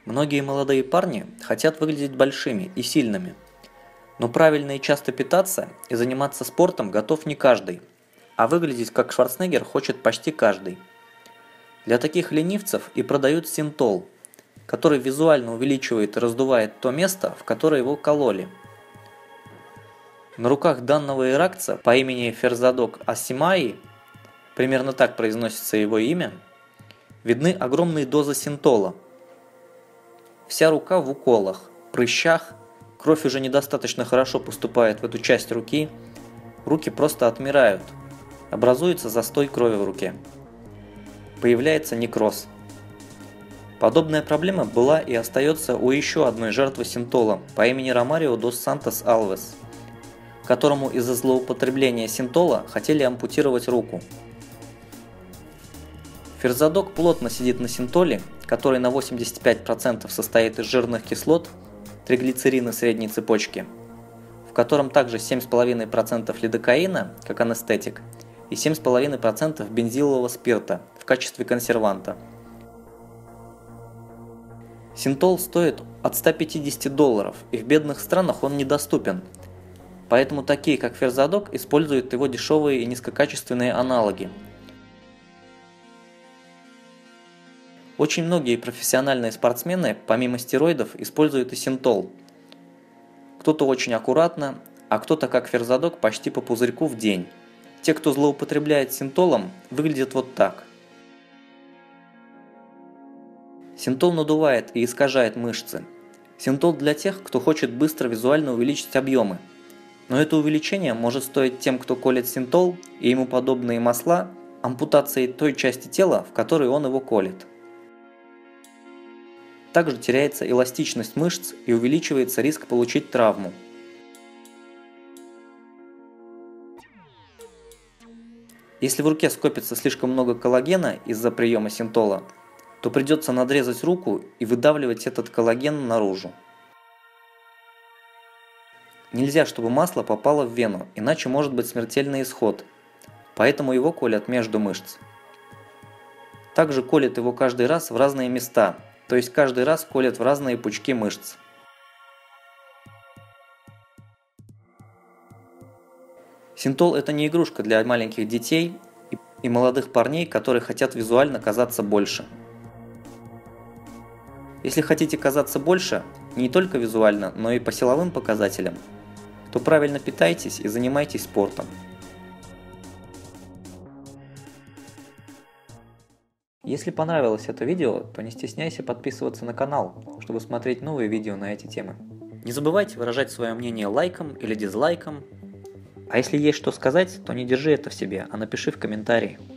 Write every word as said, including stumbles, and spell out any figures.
Многие молодые парни хотят выглядеть большими и сильными, но правильно и часто питаться и заниматься спортом готов не каждый, а выглядеть как Шварценеггер хочет почти каждый. Для таких ленивцев и продают синтол, который визуально увеличивает и раздувает то место, в которое его кололи. На руках данного иракца по имени Ферзадок Асимаи, примерно так произносится его имя, видны огромные дозы синтола. Вся рука в уколах, прыщах, кровь уже недостаточно хорошо поступает в эту часть руки, руки просто отмирают, образуется застой крови в руке. Появляется некроз. Подобная проблема была и остается у еще одной жертвы синтола по имени Ромарио дос Сантос Алвес, которому из-за злоупотребления синтола хотели ампутировать руку. Ферзадок плотно сидит на синтоле, который на восемьдесят пять процентов состоит из жирных кислот, триглицерины средней цепочки, в котором также семь целых пять десятых процента лидокаина, как анестетик, и семь целых пять десятых процента бензилового спирта в качестве консерванта. Синтол стоит от ста пятидесяти долларов, и в бедных странах он недоступен, поэтому такие как Ферзадок используют его дешевые и низкокачественные аналоги. Очень многие профессиональные спортсмены, помимо стероидов, используют и синтол. Кто-то очень аккуратно, а кто-то, как Ферзадок, почти по пузырьку в день. Те, кто злоупотребляет синтолом, выглядят вот так. Синтол надувает и искажает мышцы. Синтол для тех, кто хочет быстро визуально увеличить объемы. Но это увеличение может стоить тем, кто колет синтол и ему подобные масла, ампутацией той части тела, в которой он его колет. Также теряется эластичность мышц и увеличивается риск получить травму. Если в руке скопится слишком много коллагена из-за приема синтола, то придется надрезать руку и выдавливать этот коллаген наружу. Нельзя, чтобы масло попало в вену, иначе может быть смертельный исход, поэтому его колят между мышц. Также колят его каждый раз в разные места, то есть каждый раз колят в разные пучки мышц. Синтол – это не игрушка для маленьких детей и молодых парней, которые хотят визуально казаться больше. Если хотите казаться больше, не только визуально, но и по силовым показателям, то правильно питайтесь и занимайтесь спортом. Если понравилось это видео, то не стесняйся подписываться на канал, чтобы смотреть новые видео на эти темы. Не забывайте выражать свое мнение лайком или дизлайком. А если есть что сказать, то не держи это в себе, а напиши в комментарии.